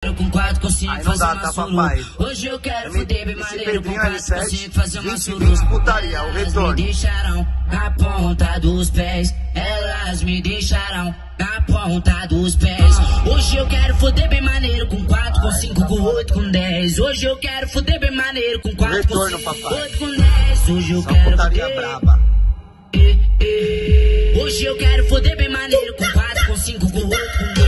maneiro com 4, com 5, Aí não fazer dá, uma tá, suru. papai? Hoje eu quero fuder bem maneiro com Pedrinho 4, com 5, L7, fazer uma 20, suru. 20 putaria, o Elas me retorno. deixarão na ponta dos pés. Elas me deixarão na ponta dos pés. Hoje eu quero fuder bem maneiro com 4, com 5, com 8, com 10. Hoje eu quero fuder bem maneiro com 4, com Retorno, 5, papai. 8, com 10. Hoje eu Só quero putaria fuder. braba. Hoje eu quero foder bem maneiro com 4, com 5, com 8, com 10.